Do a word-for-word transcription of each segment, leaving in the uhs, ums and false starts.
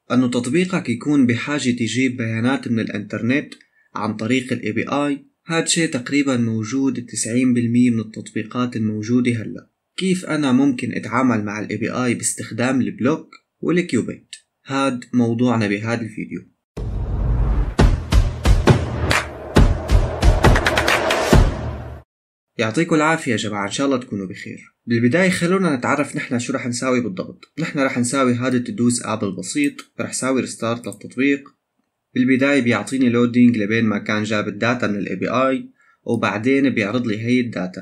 أنه تطبيقك يكون بحاجة تجيب بيانات من الإنترنت عن طريق ال إيه بي آي. هاد شيء تقريبا موجود بتسعين بالمية من التطبيقات الموجودة هلأ. كيف أنا ممكن أتعامل مع ال إيه بي آي باستخدام البلوك والكيوبيت؟ هاد موضوعنا بهذا الفيديو. يعطيكم العافية يا جماعة، إن شاء الله تكونوا بخير. بالبداية خلونا نتعرف نحن شو رح نساوي بالضبط. نحن رح نساوي هذا التدوس آب البسيط، رح ساوي ريستارت للتطبيق. بالبداية بيعطيني لودينج لبين ما كان جاب الداتا من ال إيه بي آي، وبعدين بيعرض لي هي الداتا.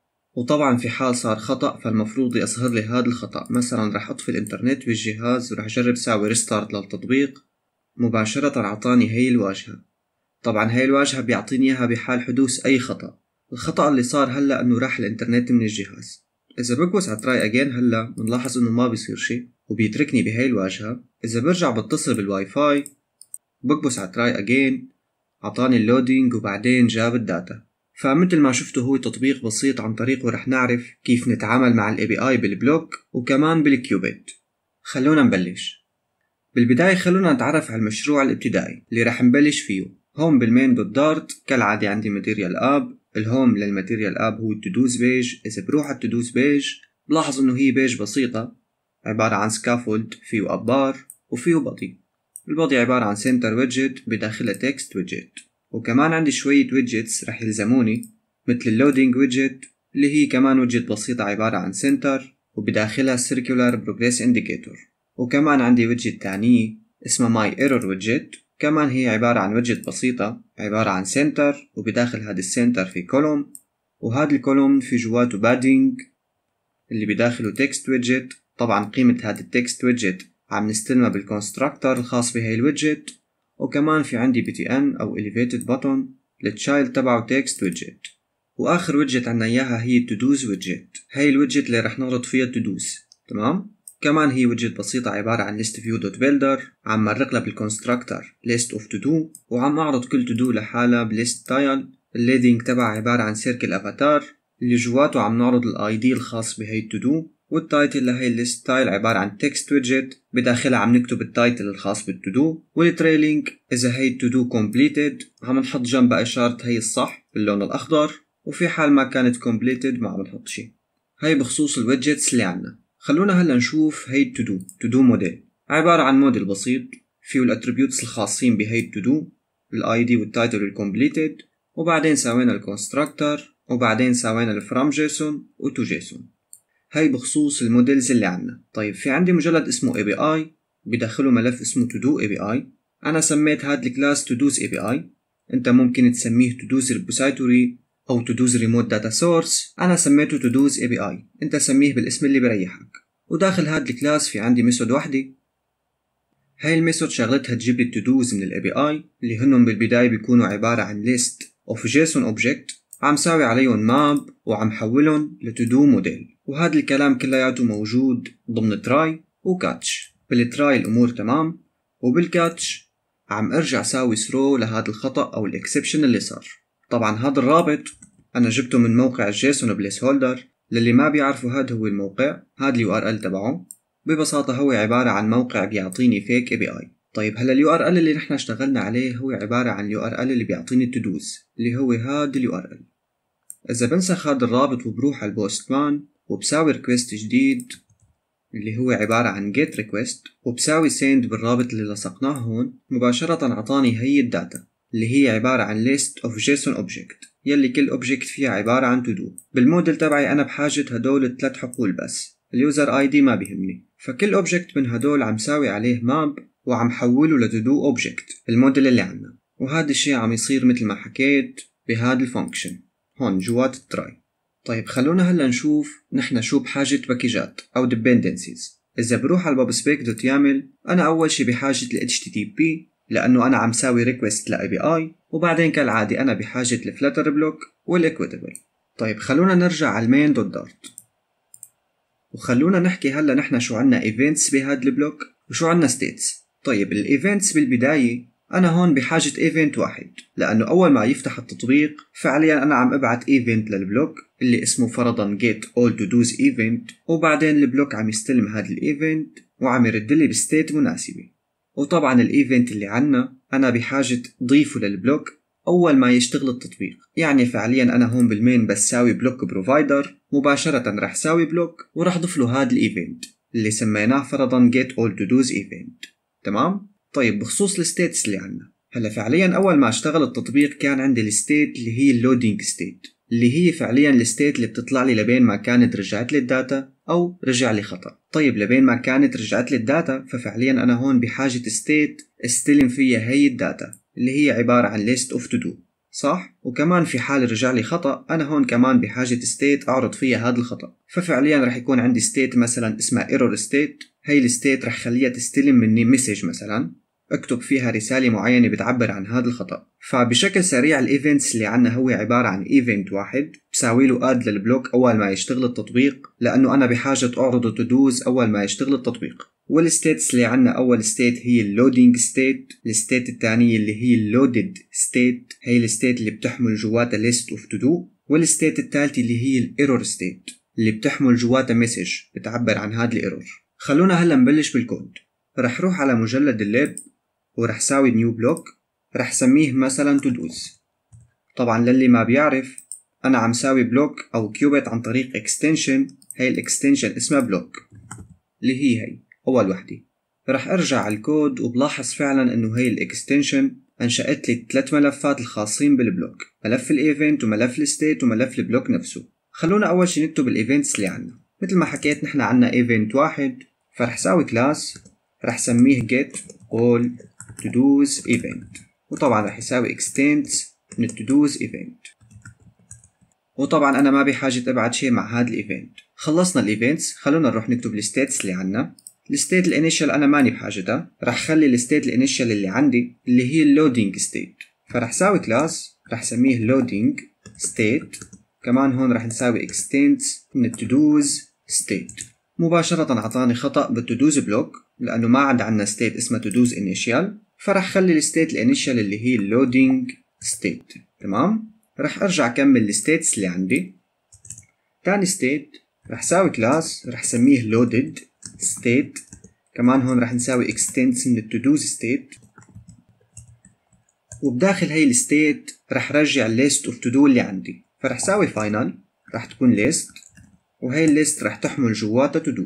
وطبعا في حال صار خطأ فالمفروض يظهر لي هذا الخطأ. مثلا رح أطفي الإنترنت بالجهاز ورح أجرب ساوي ريستارت للتطبيق، مباشرة عطاني هي الواجهة. طبعا هي الواجهة بيعطيني إياها بحال حدوث أي خطأ. الخطأ اللي صار هلأ إنه راح الإنترنت من الجهاز. إذا بكبس على تراي أجين هلأ بنلاحظ إنه ما بيصير شي وبيتركني بهاي الواجهة. إذا برجع بتصل بالواي فاي بكبس على تراي أجين، عطاني اللودينج وبعدين جاب الداتا. فمثل ما شفتوا هو تطبيق بسيط عن طريقه رح نعرف كيف نتعامل مع ال إيه بي آي بالبلوك وكمان بالكيوبيت. خلونا نبلش. بالبداية خلونا نتعرف على المشروع الابتدائي اللي رح نبلش فيه. هون بالمين دوت دارت كالعادة عندي ماتيريال اب. الهوم للماتيريال اب هو التودوز بيج. إذا بروح على التودوز بيج بلاحظ إنه هي بيج بسيطة عبارة عن سكافولد فيه أبار وفيه بطي. البطي عبارة عن سنتر ويدجت بداخلها تكست ويدجت، وكمان عندي شوية ويدجتس رح يلزموني مثل اللودينج ويدجت اللي هي كمان ويدجت بسيطة عبارة عن سنتر وبداخلها سيركولار بروجريس انديكيتور. وكمان عندي ويدجت تانية اسمها ماي ايرور ويدجت، كمان هي عبارة عن ويدجت بسيطة عبارة عن سنتر وبداخل هذا السنتر في كولوم، وهذا الكولوم في جواته بادينج اللي بداخله تكست ويدجت. طبعا قيمة هذا التكست ويدجت عم نستلمها بالكونستراكتور الخاص بهاي الويدجت. وكمان في عندي بي تي ان او elevated button للتشايلد تبعه تكست ويدجت. واخر ويدجت عنا اياها هي التودوز ويدجت. هاي الويدجت اللي رح نعرض فيها التودوز. تمام. كمان هي ويدجت بسيطة عبارة عن list view dot builder عم مرق لها بالكونستراكتور list of to do، وعم اعرض كل to do لحالها بليست تايل. الليدنج تبعها عبارة عن سيركل افاتار اللي جواته عم نعرض الاي دي الخاص بهي to do، والتايتل لهي الليست تايل عبارة عن تكست ويدجت بداخلها عم نكتب التايتل الخاص بالتو دو. والتريلينج إذا هي التو دو completed عم نحط جنبها إشارة هي الصح باللون الأخضر، وفي حال ما كانت completed ما عم نحط شي. هي بخصوص الويدجتس اللي عنا. خلونا هلا نشوف هي التو دو. تو دو موديل عبارة عن موديل بسيط فيه الاتريبيوتس الخاصين بهي التو دو، الاي دي والتايتل والcompleted، وبعدين سوينا الكونستراكتور، وبعدين سوينا الفرام جيسون وتو جيسون. هاي بخصوص الموديلز اللي عنا. طيب في عندي مجلد اسمه إيه بي آي بداخله ملف اسمه todo إيه بي آي. أنا سميت هاد الكلاس تودوز إيه بي آي. أنت ممكن تسميه تودوز ريبوسيتوري أو تودوز ريموت داتا سورس. أنا سميته تودوز إيه بي آي، أنت سميه بالاسم اللي بريحك. وداخل هاد الكلاس في عندي ميثود وحدة. هاي الميثود شغلتها تجيب لي التودوز من الإيه بي آي اللي هنن بالبداية بيكونوا عبارة عن list of JSON object عم ساوي عليهم ماب وعم حولهم لتودو موديل. وهذا الكلام كلياته موجود ضمن تراي وكاتش. بالتراي الأمور تمام، وبالكاتش عم أرجع ساوي ثرو لهذا الخطأ أو الإكسبشن اللي صار. طبعا هذا الرابط أنا جبته من موقع الجيسون بليس هولدر. للي ما بيعرفوا هذا هو الموقع، هذا اليو ار ال تبعه ببساطة هو عبارة عن موقع بيعطيني فيك إيه بي آي. طيب هلا اليو ار ال اللي نحن اشتغلنا عليه هو عبارة عن اليو ار ال اللي بيعطيني التودوز اللي هو هذا اليو ار ال. إذا بنسخ هذا الرابط وبروح على البوست مان وبساوي ريكوست جديد اللي هو عبارة عن get request وبساوي send بالرابط اللي لصقناه هون، مباشرة عطاني هي الداتا اللي هي عبارة عن list of JSON object يلي كل object فيها عبارة عن to do. بالموديل تبعي أنا بحاجة هدول الثلاث حقول بس، اليوزر اي دي ما بيهمني. فكل object من هدول عم ساوي عليه ماب وعم حوله ل to do object الموديل اللي عنا. وهذا الشيء عم يصير مثل ما حكيت بهذا الفانكشن هون جوات التراي. طيب خلونا هلا نشوف نحن شو بحاجة باكيجات أو dependencies. إذا بروح على بابسبيك دوت يامل أنا أول شي بحاجة ل إتش تي تي بي لأنه أنا عم ساوي request ل إيه بي آي، وبعدين كالعادة أنا بحاجة ل Flutter block وال Equatable. طيب خلونا نرجع على المين دوت دارت وخلونا نحكي هلا نحن شو عنا events بهذا البلوك وشو عنا states. طيب الايفنتس بالبداية أنا هون بحاجة ايفنت واحد لأنه أول ما يفتح التطبيق فعليا أنا عم أبعت ايفنت للبلوك اللي اسمه فرضا get all to do's event، وبعدين البلوك عم يستلم هذا الايفنت وعم يرد لي بستيت مناسبة. وطبعا الايفنت اللي عنا انا بحاجة ضيفه للبلوك اول ما يشتغل التطبيق. يعني فعليا انا هون بالمين بس ساوي بلوك بروفايدر، مباشرة رح ساوي بلوك ورح ضيف له هذا الايفنت اللي سميناه فرضا get all to do's event. تمام؟ طيب بخصوص الستيتس اللي عنا، هلا فعليا اول ما اشتغل التطبيق كان عندي الستيت اللي هي اللودينج ستيت، اللي هي فعليا الستيت اللي بتطلع لي لبين ما كانت رجعت لي الداتا او رجع لي خطأ. طيب لبين ما كانت رجعت لي الداتا ففعليا انا هون بحاجة ستيت استلم فيها هي الداتا اللي هي عبارة عن list of to do، صح؟ وكمان في حال رجع لي خطأ أنا هون كمان بحاجة ستيت أعرض فيها هذا الخطأ. ففعليا رح يكون عندي ستيت مثلا اسمها error state، هي الستيت رح خليها تستلم مني مسج مثلا اكتب فيها رسالة معينة بتعبر عن هذا الخطأ. فبشكل سريع الايفنتس اللي عنا هو عبارة عن ايفنت واحد بساوي له اد للبلوك اول ما يشتغل التطبيق، لانه انا بحاجة اعرض تو دوز اول ما يشتغل التطبيق. والستيتس اللي عنا اول ستيت هي اللودينج ستيت، الستيت الثانية اللي هي اللودد ستيت هي الستيت اللي بتحمل جواتها ليست اوف تو دو، والستيت الثالثة اللي هي الايرور ستيت اللي بتحمل جواتها مسج بتعبر عن هذا الايرور. خلونا هلا نبلش بالكود. رح روح على مجلد الليب ورح ساوي نيو بلوك، رح سميه مثلا تو دوز. طبعا للي ما بيعرف انا عم ساوي بلوك او كيوبيت عن طريق اكستنشن، هي الاكستنشن اسمها بلوك اللي هي هي اول وحدة. رح ارجع على الكود وبلاحظ فعلا انه هي الاكستنشن انشأت لي ثلاث ملفات الخاصين بالبلوك، ملف الايفنت وملف الستيت وملف البلوك نفسه. خلونا اول شي نكتب الايفنتس اللي عنا. مثل ما حكيت نحن عنا ايفنت واحد، فرح ساوي كلاس رح سميه get all to do's event، وطبعا رح يساوي extends من to do's event. وطبعا انا ما بحاجة ابعت شيء مع هذا الايفنت. خلصنا الايفنتس، خلونا نروح نكتب الستيتس اللي عنا. الستيت الانيشال انا ماني بحاجتها، رح خلي الستيت الانيشال اللي عندي اللي هي اللودينج ستيت، فرح ساوي كلاس رح سميه loading state، كمان هون رح نساوي extends من to do's state. مباشرة اعطاني خطأ بالتودوز بلوك لانه ما عاد عنا ستيت اسمها تودوز انيشال، فرح خلي الستيت الانيشال اللي هي اللودينج ستيت. تمام؟ رح ارجع كمل الستيتس اللي عندي. تاني ستيت رح ساوي كلاس رح سميه loaded state، كمان هون رح نساوي extends من التودوز ستيت، وبداخل هي الستيت رح رجع list of to do اللي عندي، فرح ساوي final رح تكون list، وهي الليست رح تحمل جواتها to do.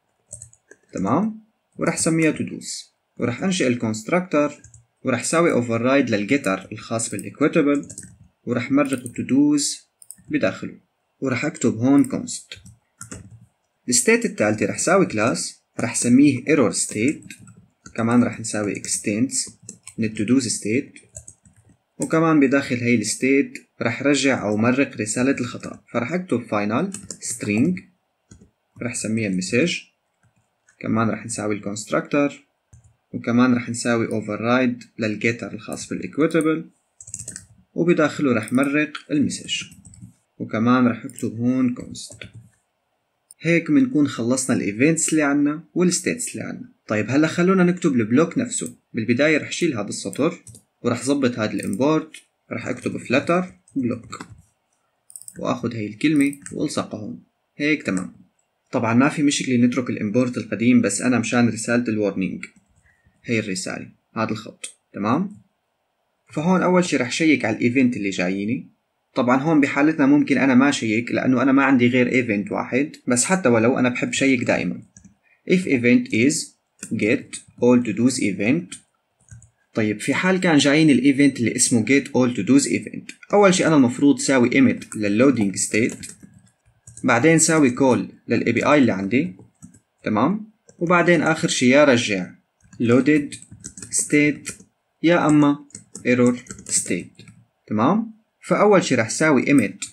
تمام؟ ورح سميها to do's، ورح انشئ الكونستراكتور ورح ساوي override للجيتر الخاص بالايكويتابل، ورح مرق to do's بداخله، ورح اكتب هون const. الستيت الثالثة رح ساوي كلاس رح سميه error state، كمان رح نساوي extends من to do's state، وكمان بداخل هي الستيت رح رجع او مرق رسالة الخطأ، فرح اكتب final string رح سميها message، كمان رح نساوي الكونستراكتور، وكمان رح نساوي override للجيتر الخاص بالايكويتابل، وبداخله رح مرق المسج، وكمان رح اكتب هون const. هيك بنكون خلصنا الايفنتس اللي عنا والستيتس اللي عنا. طيب هلا خلونا نكتب البلوك نفسه. بالبداية رح شيل هذا السطر ورح ظبط هذا الامبورت، رح اكتب flutter block واخذ هي الكلمة والصقها هون. هيك تمام. طبعا ما في مشكلة نترك الامبورت القديم، بس انا مشان رسالة الورنينج هي الرسالة هذا الخط. تمام؟ فهون اول شي رح شيك على الايفنت اللي جاييني. طبعا هون بحالتنا ممكن انا ما شيك لانه انا ما عندي غير ايفنت واحد، بس حتى ولو انا بحب شيك دائما. if event is get all to do's event. طيب في حال كان جايين الايفنت اللي اسمه get all to do's event، اول شي انا المفروض ساوي emit للloading state، بعدين ساوي call للاي بي اي اللي عندي. تمام؟ وبعدين اخر شي يا رجع loaded state يا اما error state. تمام؟ فاول شي رح ساوي emit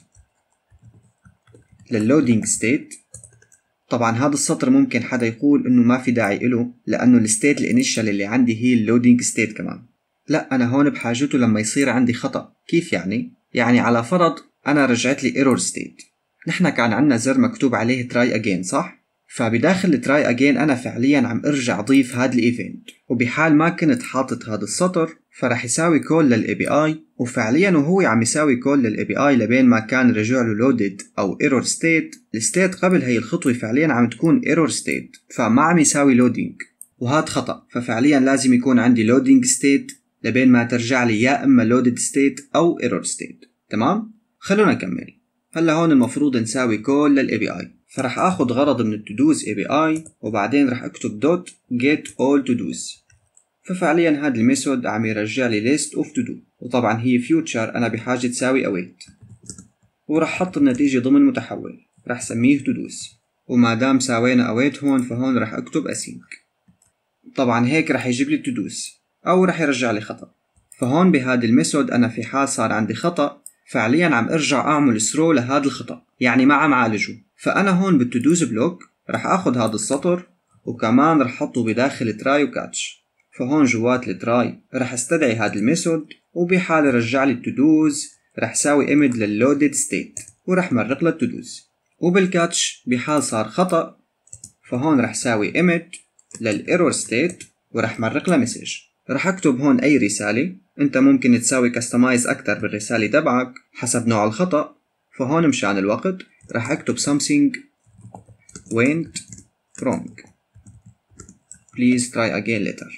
للloading state. طبعا هذا السطر ممكن حدا يقول انه ما في داعي له لانه الستيت الانيشال اللي عندي هي اللودينج ستيت كمان. لا، انا هون بحاجته لما يصير عندي خطأ. كيف يعني؟ يعني على فرض انا رجعت لي ايرور ستيت، نحن كان عندنا زر مكتوب عليه try again صح؟ فبداخل try again انا فعليا عم ارجع ضيف هذا الايفنت، وبحال ما كنت حاطط هذا السطر فرح يساوي كول للاي بي اي، وفعليا وهو عم يساوي كول للاي بي اي لبين ما كان رجع له لودد او ايرور ستيت، الستيت قبل هي الخطوه فعليا عم تكون ايرور ستيت، فما عم يساوي لودينج. وهذا خطأ، ففعليا لازم يكون عندي loading state لبين ما ترجع لي يا إما loaded state أو error state. تمام؟ خلونا نكمل. هلا هون المفروض نساوي كل لل إيه بي آي، فرح آخد غرض من التودوز إيه بي آي وبعدين رح أكتب dot get all todos. ففعليا هذا الميثود عم يرجع لي list of to do، وطبعا هي future أنا بحاجة تساوي await، ورح حط النتيجة ضمن متحول رح سميه todos، وما دام ساوينا await هون فهون رح أكتب async. طبعا هيك رح يجيب لي todos أو رح يرجع لي خطأ. فهون بهذا الميثود أنا في حال صار عندي خطأ فعليا عم ارجع اعمل ثرو لهذا الخطأ، يعني ما عم عالجه. فانا هون بالتودوز بلوك رح اخذ هذا السطر وكمان رح احطه بداخل تراي وكاتش. فهون جوات التراي رح استدعي هذا الميثود، وبحال رجع لي التودوز رح ساوي امد لللودد ستيت ورح مرق للتودوز. وبالكاتش بحال صار خطأ فهون رح ساوي امد للايرور ستيت ورح مرق لمسج. رح اكتب هون اي رسالة، انت ممكن تساوي كاستمايز اكتر بالرسالة تبعك حسب نوع الخطأ. فهون مشان الوقت رح اكتب something went wrong please try again later.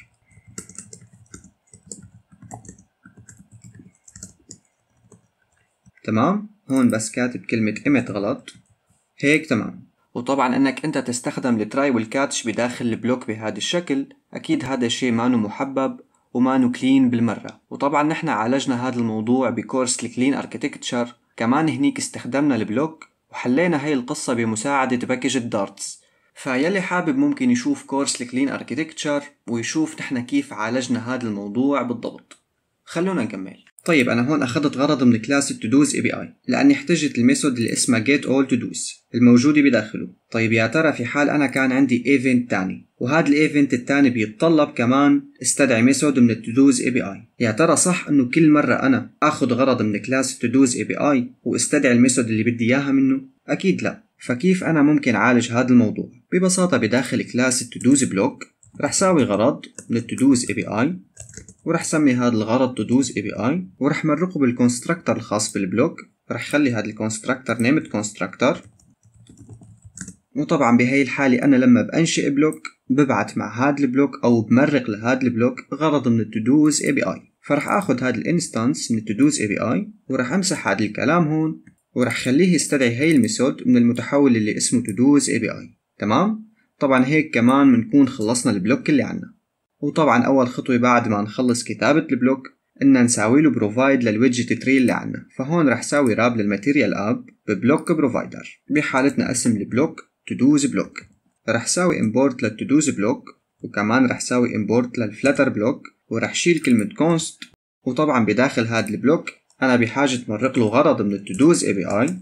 تمام؟ هون بس كاتب كلمة emit غلط، هيك تمام. وطبعا انك انت تستخدم التراي والكاتش بداخل البلوك بهذا الشكل اكيد هذا الشيء مانو محبب ومانو كلين بالمرة. وطبعا نحن عالجنا هذا الموضوع بكورس الكلين اركيتكتشر، كمان هنيك استخدمنا البلوك وحلينا هاي القصة بمساعدة باكج الدارتس. فيلي حابب ممكن يشوف كورس الكلين اركيتكتشر ويشوف نحن كيف عالجنا هذا الموضوع بالضبط. خلونا نكمل. طيب أنا هون أخذت غرض من كلاس التودوز إيه بي آي لأني احتجت الميثود اللي اسمها get all todos الموجودة بداخله. طيب يا ترى في حال أنا كان عندي ايفنت تاني وهذا الايفنت التاني بيتطلب كمان استدعي ميثود من التودوز إيه بي آي، يا ترى صح إنه كل مرة أنا أخذ غرض من كلاس التودوز إيه بي آي واستدعي الميثود اللي بدي إياها منه؟ أكيد لا. فكيف أنا ممكن أعالج هذا الموضوع؟ ببساطة بداخل كلاس التودوز بلوك رح ساوي غرض من التودوز إيه بي آي ورح سمي هذا الغرض تودوز إيه بي آي ورح مرقه بالكونستراكتر الخاص بالبلوك. رح خلي هذا الكونستراكتر نيمت كونستراكتر. وطبعا بهاي الحالة أنا لما بأنشئ بلوك ببعت مع هذا البلوك أو بمرق لهذا البلوك غرض من التودوز إيه بي آي. فرح أخذ هذا الانستانس من التودوز إيه بي آي ورح أمسح هذا الكلام هون ورح خليه يستدعي هاي الميثود من المتحول اللي اسمه تودوز إيه بي آي. تمام؟ طبعا هيك كمان بنكون خلصنا البلوك اللي عنا. وطبعا أول خطوة بعد ما نخلص كتابة البلوك إننا نساوي له بروفايد للويدجت تري اللي عنا. فهون رح ساوي راب للماتيريال اب ببلوك بروفايدر، بحالتنا اسم البلوك تودوز بلوك. رح ساوي امبورت للتودوز بلوك وكمان رح ساوي امبورت للفلتر بلوك ورح شيل كلمة كونست. وطبعا بداخل هذا البلوك أنا بحاجة مرق له غرض من التودوز إيه بي آي.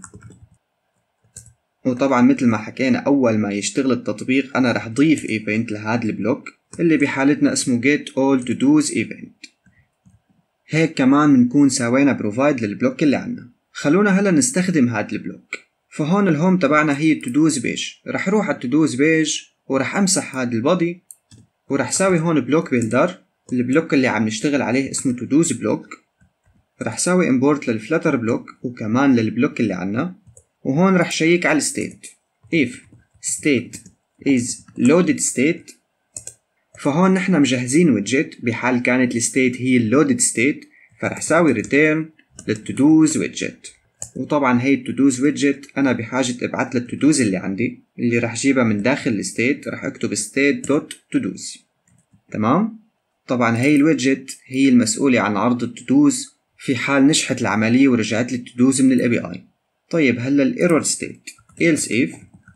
وطبعا مثل ما حكينا أول ما يشتغل التطبيق أنا رح ضيف ايفنت لهذا البلوك اللي بحالتنا اسمه get all todos event. هيك كمان بنكون ساوينا بروفايد للبلوك اللي عنا. خلونا هلا نستخدم هذا البلوك. فهون الهوم تبعنا هي التودوز بيج، رح روح على التودوز بيج ورح امسح هذا البودي ورح ساوي هون بلوك بيلدر. البلوك اللي عم نشتغل عليه اسمه تودوز بلوك. رح ساوي امبورت للفلتر بلوك وكمان للبلوك اللي عنا. وهون رح شيك على الستيت if state is loaded state. فهون نحن مجهزين ويدجت بحال كانت الستيت هي اللودد ستيت فرح ساوي ريتيرن للتودوز ويدجت. وطبعا هي التودوز ويدجت انا بحاجة ابعت للتودوز اللي عندي اللي رح جيبها من داخل الستيت. رح اكتب state dot todos. تمام؟ طبعا هي الويدجت هي المسؤولة عن عرض التودوز في حال نجحت العملية ورجعت لي التودوز من الاي بي اي. طيب هلا الايرور ستيت else if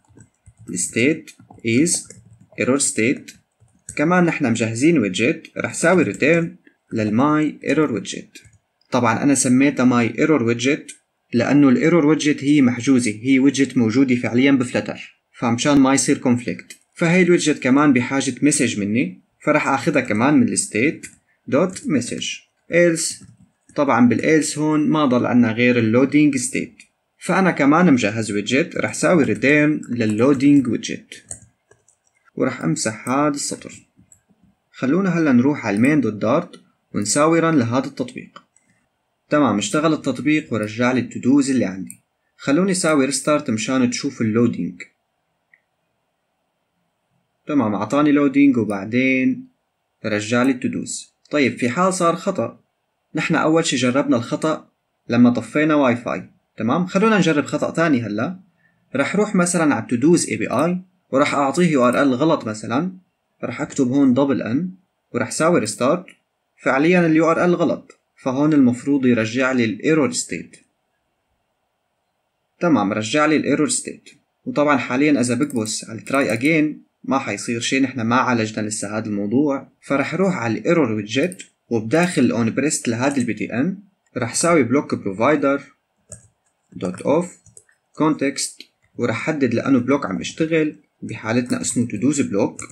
state is error state كمان نحن مجهزين ويدجت رح ساوي ريتيرن للماي ايرور ويدجت. طبعا انا سميتها ماي ايرور ويدجت لانه الايرور ويدجت هي محجوزة، هي ويدجت موجودة فعليا بفلتر، فمشان ما يصير كونفليكت. فهي الويدجت كمان بحاجة مسج مني فرح اخذها كمان من الستيت دوت مسج else. طبعا بالelse هون ما ضل عنا غير اللودينج ستيت، فانا كمان مجهز ويدجت رح ساوي ريتيرن لللودينج ويدجت ورح امسح هذا السطر. خلونا هلا نروح على المين دوت دارت ونساوي رن لهذا التطبيق. تمام اشتغل التطبيق ورجع لي التودوز اللي عندي. خلوني ساوي ريستارت مشان تشوف اللودينج. تمام، أعطاني لودينج وبعدين رجع لي التدوز. طيب في حال صار خطأ، نحن أول شي جربنا الخطأ لما طفينا واي فاي. تمام، خلونا نجرب خطأ تاني هلا. رح روح مثلا على التودوز اي بي اي ورح أعطيه يو ار ال غلط مثلا. رح أكتب هون دبل ان ورح ساوي ريستارت. فعليا اليو ار ال غلط، فهون المفروض يرجع لي الايرور ستيت. تمام، رجع لي الايرور ستيت. وطبعا حاليا إذا بكبس على تراي اجين ما حيصير شيء، نحن ما عالجنا لسه هذا الموضوع. فرح روح على الايرور ويدجت وبداخل الاون بريست لهذا البي تي ان رح ساوي بلوك بروفايدر دوت اوف كونتكست ورح حدد لأنه بلوك عم بيشتغل، بحالتنا اسمه تودوز بلوك.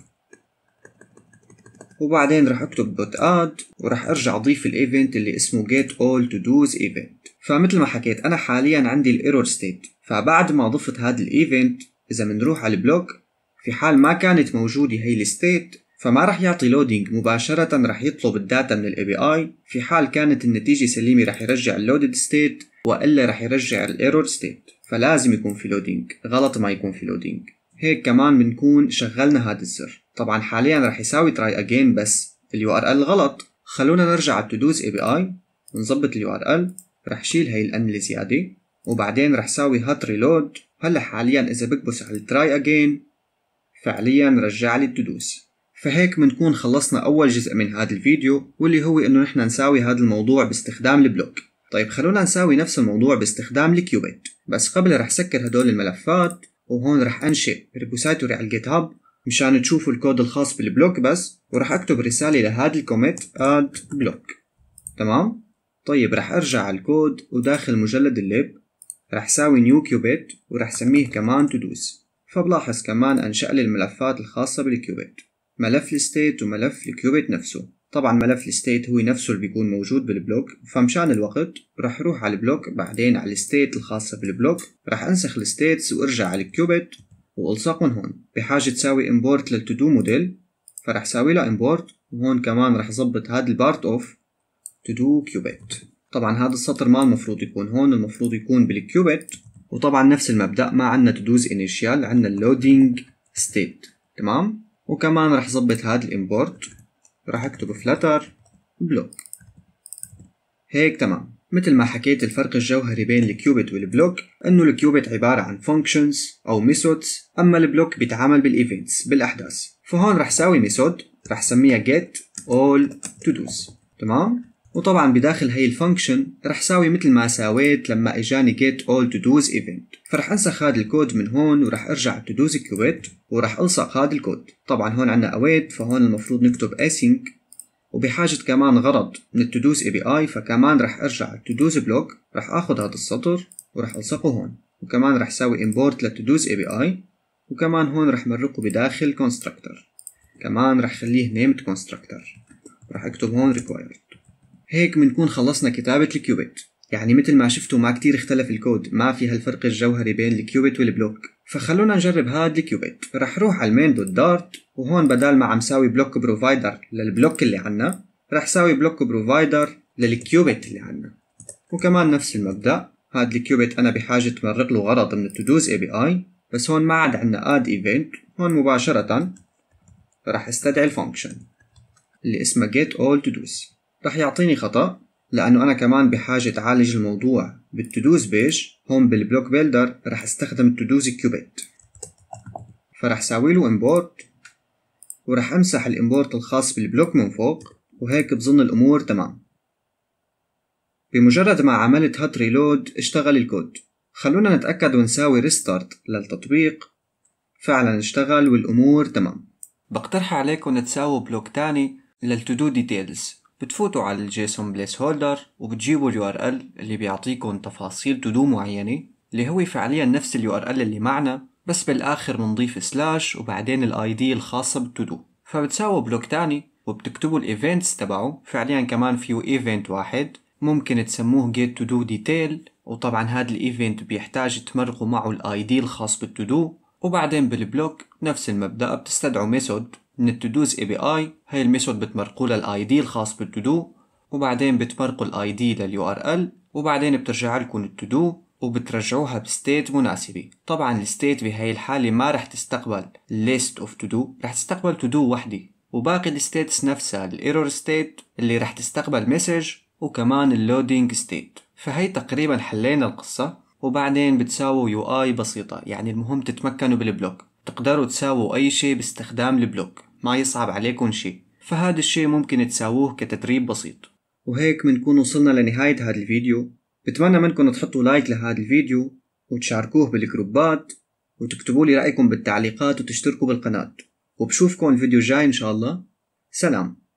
وبعدين رح اكتب دوت اد ورح ارجع اضيف الايفنت اللي اسمه get all to do's event. فمثل ما حكيت انا حاليا عندي الايرور ستيت، فبعد ما ضفت هذا الايفنت اذا بنروح على البلوك في حال ما كانت موجودة هي الستيت فما رح يعطي لودينج مباشرة، رح يطلب الداتا من الاي بي اي. في حال كانت النتيجة سليمة رح يرجع اللودد ستيت، والا رح يرجع الايرور ستيت. فلازم يكون في لودينج، غلط ما يكون في لودينج. هيك كمان بنكون شغلنا هذا الزر. طبعا حاليا رح يساوي تراي اجين بس اليو ار ال غلط. خلونا نرجع على التودوز اي بي اي ونظبط اليو ار ال. رح شيل هي الان اللي زيادة وبعدين رح ساوي هات ريلود. هلا حاليا اذا بكبس على التراي اجين فعليا رجع لي التودوز. فهيك بنكون خلصنا اول جزء من هذا الفيديو، واللي هو انه نحن نساوي هذا الموضوع باستخدام البلوك. طيب خلونا نساوي نفس الموضوع باستخدام الكيوبيت، بس قبل رح سكر هدول الملفات وهون رح انشئ ريبوسايتوري على الجيت هاب مشان تشوفوا الكود الخاص بالبلوك بس، ورح اكتب رسالة لهذا الكوميت add block. تمام. طيب رح ارجع على الكود وداخل مجلد الليب رح ساوي نيو كيوبيت ورح سميه كمان تودوز. فبلاحظ كمان انشأ لي الملفات الخاصة بالكيوبيت، ملف الستيت وملف الكيوبيت نفسه. طبعا ملف الستيت هو نفسه اللي بيكون موجود بالبلوك، فمشان الوقت رح روح على البلوك بعدين على الستيت الخاصة بالبلوك، رح انسخ الستيتس وارجع على الكيوبيت والصقهم هون. بحاجة تساوي import للتودو موديل فرح ساوي له import، وهون كمان رح ظبط هذا البارت اوف تودو كيوبيت. طبعا هذا السطر ما المفروض يكون هون، المفروض يكون بالكيوبيت. وطبعا نفس المبدأ ما عنا تودوز انيشيال، عنا اللودينج ستيت. تمام. وكمان رح ظبط هذا الامبورت، رح اكتب فلتر بلوك. هيك تمام. مثل ما حكيت الفرق الجوهري بين الكيوبيت والبلوك انه الكيوبيت عبارة عن functions او methods، اما البلوك بيتعامل بالايفنتس بالاحداث. فهون رح ساوي ميثود رح سميها get all to do's. تمام. وطبعا بداخل هي الفانكشن رح ساوي مثل ما ساويت لما اجاني get all to do's event. فرح انسخ هذا الكود من هون ورح ارجع على to do's كيوبيت ورح الصق هذا الكود. طبعا هون عنا await، فهون المفروض نكتب async. وبحاجة كمان غرض من التودوز اي بي اي، فكمان رح ارجع على التودوز بلوك، رح اخذ هذا السطر ورح الصقه هون. وكمان رح ساوي import للتودوز اي بي اي، وكمان هون رح مرقه بداخل constructor. كمان رح خليه named constructor، رح اكتب هون required. هيك بنكون خلصنا كتابة الكيوبيت. يعني مثل ما شفتوا ما كتير اختلف الكود، ما في هالفرق الجوهري بين الكيوبيت والبلوك. فخلونا نجرب هاد الكيوبيت. رح روح على المين دوت دارت، وهون بدال ما عم ساوي بلوك بروفايدر للبلوك اللي عنا رح ساوي بلوك بروفايدر للكيوبيت اللي عنا. وكمان نفس المبدأ، هاد الكيوبيت انا بحاجة تمرق له غرض من التودوز اي بي اي، بس هون ما عاد عنا اد ايفنت. هون مباشرة رح استدعي الفانكشن اللي اسمها get all to do's. رح يعطيني خطأ لأنه أنا كمان بحاجة أعالج الموضوع بالتودوز بيج. هون بالبلوك بيلدر رح استخدم التودوز كيوبيت، فرح ساوي له import ورح امسح الامبورت الخاص بالبلوك من فوق، وهيك بظن الأمور تمام. بمجرد ما عملت هات ريلود اشتغل الكود. خلونا نتأكد ونساوي ريستارت للتطبيق. فعلا اشتغل والأمور تمام. بقترح عليكم تساووا بلوك تاني للتودو ديتيلز. بتفوتوا على الجيسون بليس هولدر وبتجيبوا اليو ار ال اللي بيعطيكم تفاصيل تودو معينة، اللي هو فعليا نفس اليو ار ال اللي معنا، بس بالاخر بنضيف سلاش وبعدين الاي دي الخاصة بالتودو. فبتساووا بلوك تاني وبتكتبوا الايفنتس تبعه. فعليا كمان فيه ايفنت واحد ممكن تسموه get to do detail، وطبعا هذا الايفنت بيحتاج تمرقوا معه الاي دي الخاص بالتودو. وبعدين بالبلوك نفس المبدأ، بتستدعوا ميثود من التودوز اي بي اي. هاي الميثود بتمرقوا للاي دي الخاص بالتودو، وبعدين بتمرقوا الاي دي لليو ار ال، وبعدين بترجع لكم التودو وبترجعوها بستيت مناسبة. طبعا الستيت بهاي الحالة ما رح تستقبل list of to do، رح تستقبل to do وحدة، وباقي الستيتس نفسها الايرور ستيت اللي رح تستقبل مسج، وكمان اللودينج ستيت. فهي تقريبا حلينا القصة. وبعدين بتساووا يو آي بسيطة، يعني المهم تتمكنوا بالبلوك، تقدروا تساووا أي شيء باستخدام البلوك، ما يصعب عليكم شيء. فهذا الشيء ممكن تساووه كتدريب بسيط. وهيك بنكون وصلنا لنهاية هذا الفيديو. بتمنى منكم تحطوا لايك لهذا الفيديو وتشاركوه بالجروبات وتكتبوا لي رأيكم بالتعليقات وتشتركوا بالقناة، وبشوفكم الفيديو الجاي إن شاء الله. سلام.